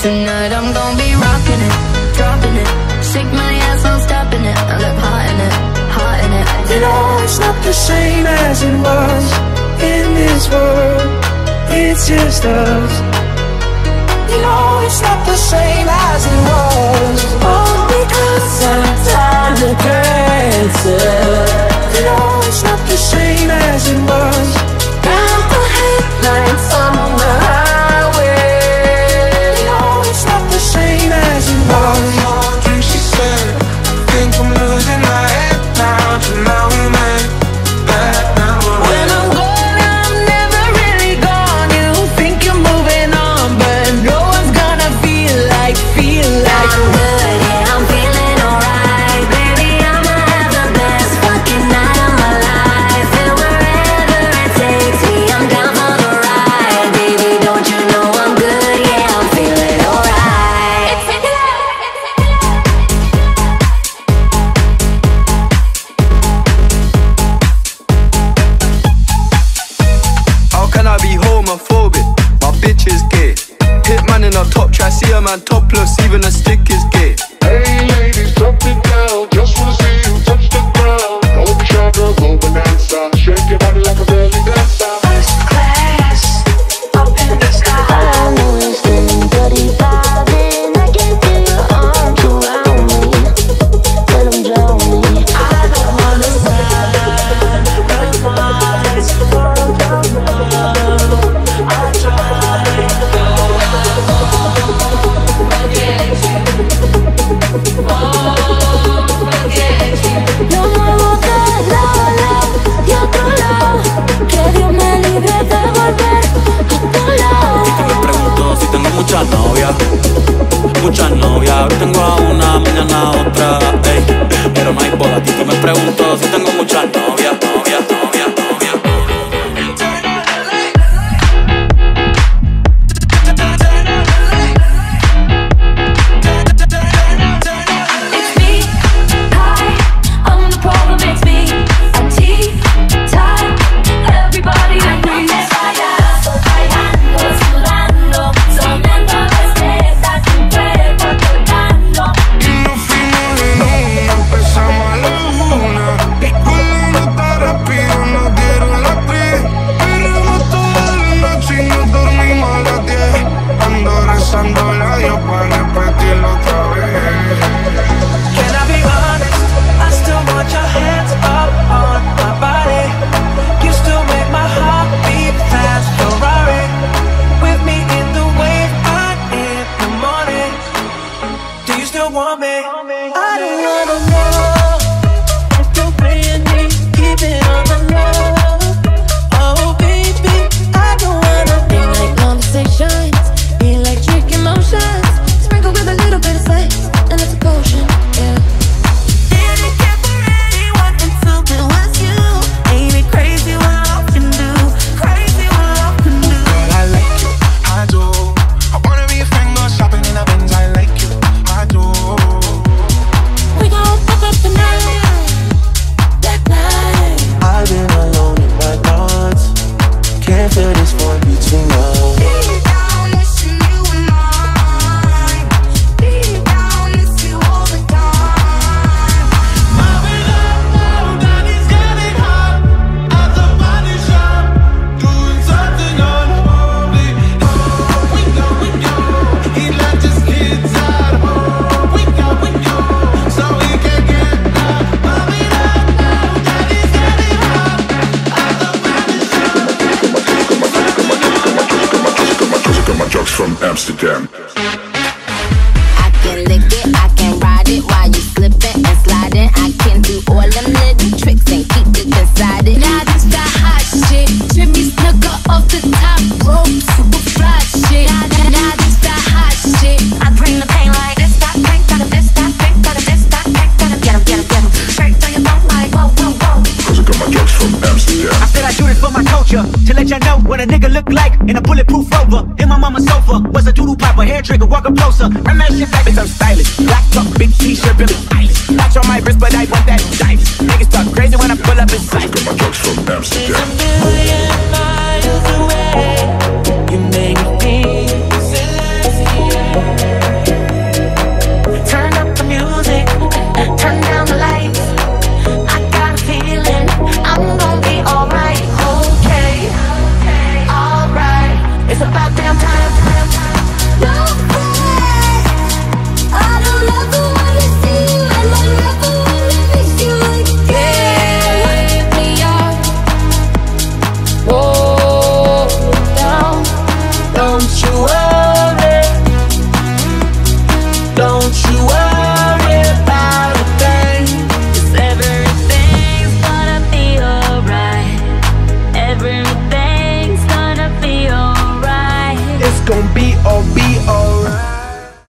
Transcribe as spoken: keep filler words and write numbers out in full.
Tonight I'm gonna be rocking it, dropping it. Shake my ass, I'm stopping it. I look hot in it, hot in it. You know it's not the same as it was. In this world, it's just us. You know it's not the same as it was. All because sometimes the cancer. You know it's not the same as it was. Got the headlights on the highway. You know it's not the same as it was. More drinks, she said. I think I'm losing my head now. Tonight we made bad memories. When I'm gone, I'm never really gone. You think you're moving on, but no one's gonna feel like, feel like I'm good, yeah, I'm feeling alright. Baby, I'ma have the best fucking night of my life. And wherever it takes me, I'm down for the ride. Baby, don't you know I'm good, yeah, I'm feeling alright. How can I be homophobic? My bitch is gay. Hitman in a top try, see a man topless, even a stick is gay. Hey ladies, drop it down. Just wanna see you touch the ground. Don't be shy, girl, go bonanza. Shake your body like a belly dancer. first class, up in the sky. I know it's feeling dirty vibing. I can feel your arms around me. Let them drown me. I don't wanna sacrifice for the love I try. No me gusta el lado, lado y otro lado. Que Dios me libre de volver a tu lado. Y que me pregunto si tengo muchas novias, muchas novias. Hoy tengo a una, mañana a otra, ey, pero no hay boda. Y que me pregunto si tengo muchas novias, novias, novias, novias. It's me, hi, I'm the problem, it's me. A tea-time, everybody agrees. Bailando, sudando, sonando desde tu cuerpo tocando. Y nos fuimos de una, empezamos a la una. Y con la nota rápido nos dieron las tres. Perramos toda la noche y nos dormimos a las diez. Ando rezando a Dios para repetirlo otra vez. Can I be honest? I still want your hands up on my body. You still make my heart beat fast. Ferrari with me in the wave, out in the morning. Do you still want me? I don't wanna know if you're paying me, keep it on the low. Oh baby, I don't wanna They like conversations, electric emotions, sprinkled with a little bit of sex, and it's a potion, yeah. Didn't care for anyone until it was you. Ain't it crazy what love can do? Crazy what love can do. Girl, I like you, I do. I wanna be a friend, go shopping in a Benz. I like you, I do. We gon' fuck up the night, that night. I've been alone in my thoughts. Can't feel this one between us. Deep down, missing you and mine. Deep down, miss you all the time. Mobbing up now, daddy's getting hot. At the body shop, doing something unholy. Oh, we go, we go. He let his kids out. Oh, we go, we go. So he can get out. Mobbing up now, daddy's getting hot. At the body shop. Just got my drugs from Amsterdam. I can lick it, I can ride it while you slipping and sliding. I can do all them little tricks and keep it inside it. Now this that hot shit, Jimmy Snooker off the top rope, super fly shit. Now, now, now this that hot shit. I bring the pain like this, that pain, gotta this, that pain, gotta this, that pain, gotta get 'em, get 'em, get 'em. Straight to your bone like whoa, whoa, whoa. Cause I got my drugs from Amsterdam. I said I do this for my culture, to let y'all know what a nigga look like in a bulletproof Rover. In my mama's sofa was a doodle pop, a hair trigger, walk up closer. Run that shit back, bitch, I'm stylish. Black top, big t-shirt, Billie Eilish. Watch on my wrist, but I want that dice. Niggas talk crazy when I pull up in Cause sight. I got my drugs from Amsterdam. million miles away. You make me feel celestial. gon' be all be alright.